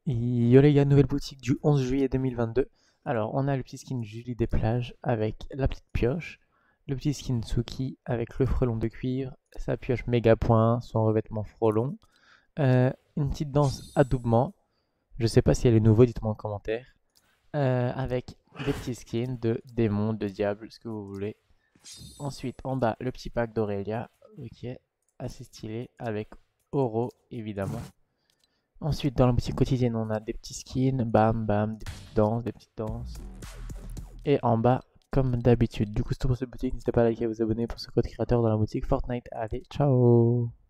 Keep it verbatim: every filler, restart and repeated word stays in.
Yo les gars, nouvelle boutique du onze juillet deux mille vingt-deux. Alors, on a le petit skin Julie des plages avec la petite pioche, le petit skin Suki avec le frelon de cuivre, sa pioche méga point, son revêtement frelon, euh, une petite danse adoubement. Je sais pas si elle est nouveau, dites-moi en commentaire. Euh, avec des petits skins de démons, de diables, ce que vous voulez. Ensuite, en bas, le petit pack d'Aurélia, ok, assez stylé, avec Oro évidemment. Ensuite, dans la boutique quotidienne, on a des petits skins, bam bam, des petites danses, des petites danses. Et en bas, comme d'habitude. Du coup, c'est tout pour cette boutique. N'hésitez pas à liker et à vous abonner pour ce code créateur dans la boutique Fortnite. Allez, ciao!